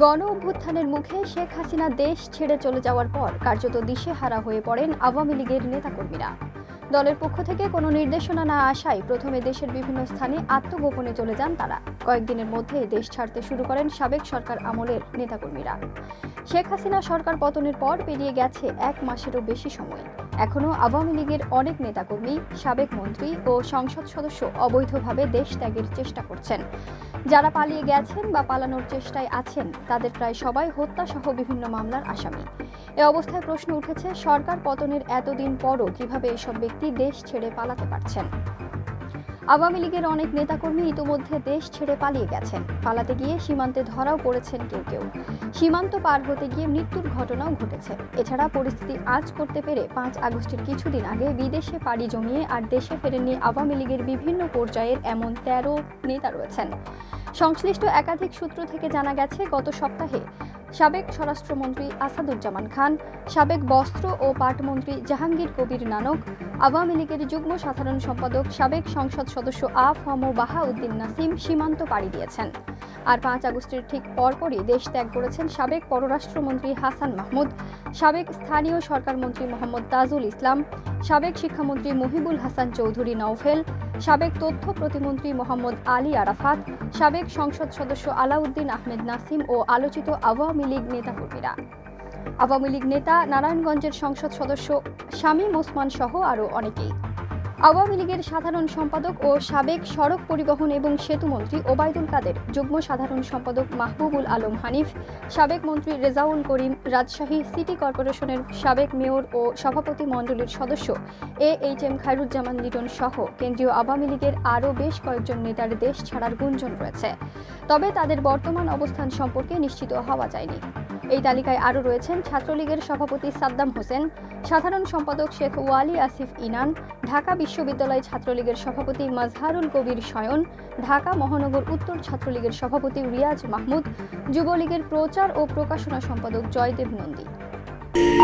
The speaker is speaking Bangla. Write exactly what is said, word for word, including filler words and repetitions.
গণ অভ্যুত্থানের মুখে শেখ হাসিনা দেশ ছেড়ে চলে যাওয়ার পর কার্যত দিশেহারা হয়ে পড়েন আওয়ামী লীগের নেতাকর্মীরা। দলের পক্ষ থেকে কোনো নির্দেশনা না আসায় প্রথমে দেশের বিভিন্ন স্থানে আত্মগোপনে চলে যান তারা। কয়েকদিনের মধ্যে দেশ ছাড়তে শুরু করেন সাবেক সরকার আমলের নেতাকর্মীরা। শেখ হাসিনা সরকার পতনের পর পেরিয়ে গেছে এক মাসেরও বেশি সময়। এখনও আওয়ামী লীগের অনেক নেতাকর্মী, সাবেক মন্ত্রী ও সংসদ সদস্য অবৈধভাবে দেশ ত্যাগের চেষ্টা করছেন। যারা পালিয়ে গেছেন বা পালানোর চেষ্টায় আছেন তাদের প্রায় সবাই হত্যাসহ বিভিন্ন মামলার আসামি। এ অবস্থায় প্রশ্ন উঠেছে, সরকার পতনের এতদিন পরও কিভাবে এসব ব্যক্তি দেশ ছেড়ে পালাতে পারছেন। আওয়ামী লীগের অনেক নেতাকর্মী ইতিমধ্যে দেশ ছেড়ে পালিয়ে গেছেন। পালাতে গিয়ে সীমান্তে ধরাও পড়েছেন কেউ কেউ। সীমান্ত পার হতে গিয়ে মৃত্যুর ঘটনাও ঘটেছে। এছাড়া পরিস্থিতি আঁচ করতে পেরে পাঁচ আগস্টের কিছুদিন আগে বিদেশে পাড়ি জমিয়ে আর দেশে ফেরেননি আওয়ামী লীগের বিভিন্ন পর্যায়ের এমন তেরো নেতা রয়েছেন। সংশ্লিষ্ট একাধিক সূত্র থেকে জানা গেছে, গত সপ্তাহে সাবেক স্বরাষ্ট্রমন্ত্রী আসাদুজ্জামান খান, সাবেক বস্ত্র ও পাটমন্ত্রী জাহাঙ্গীর কবির নানক, আওয়ামী লীগের যুগ্ম সাধারণ সম্পাদক সাবেক সংসদ সদস্য আ ফ ম বাহাউদ্দিন নাসিম সীমান্ত পাড়ি দিয়েছেন। আর পাঁচ আগস্টের ঠিক পরপরই দেশ ত্যাগ করেছেন সাবেক পররাষ্ট্রমন্ত্রী হাসান মাহমুদ, সাবেক স্থানীয় সরকার মন্ত্রী মোহাম্মদ তাজুল ইসলাম, সাবেক শিক্ষামন্ত্রী মহিবুল হাসান চৌধুরী নওফেল, সাবেক তথ্য প্রতিমন্ত্রী মোহাম্মদ আলী আরাফাত, সাবেক সংসদ সদস্য আলাউদ্দিন আহমেদ নাসিম ও আলোচিত আওয়ামী লীগ নেতাকর্মীরা। আওয়ামী লীগ নেতা নারায়ণগঞ্জের সংসদ সদস্য শামীম ওসমান সহ আরও অনেকেই। আওয়ামী লীগের সাধারণ সম্পাদক ও সাবেক সড়ক পরিবহন এবং সেতুমন্ত্রী ওবায়দুল কাদের, যুগ্ম সাধারণ সম্পাদক মাহবুবুল আলম হানিফ, সাবেক মন্ত্রী রেজাউল করিম, রাজশাহী সিটি কর্পোরেশনের সাবেক মেয়র ও সভাপতি মণ্ডলীর সদস্য A H M Khairuzzaman Liton সহ কেন্দ্রীয় আওয়ামী লীগের আরও বেশ কয়েকজন নেতার দেশ ছাড়ার গুঞ্জন রয়েছে। তবে তাদের বর্তমান অবস্থান সম্পর্কে নিশ্চিত হওয়া যায়নি। এই তালিকায় আরও রয়েছেন ছাত্রলীগের সভাপতি সাদ্দাম হোসেন, সাধারণ সম্পাদক শেখ ওয়ালি আসিফ ইনান, ঢাকা বিশ্ববিদ্যালয় ছাত্রলীগের সভাপতি মাজহারুল কবির শয়ন, ঢাকা মহানগর উত্তর ছাত্রলীগের সভাপতি রিয়াজ মাহমুদ, যুবলীগের প্রচার ও প্রকাশনা সম্পাদক জয়দেব নন্দী।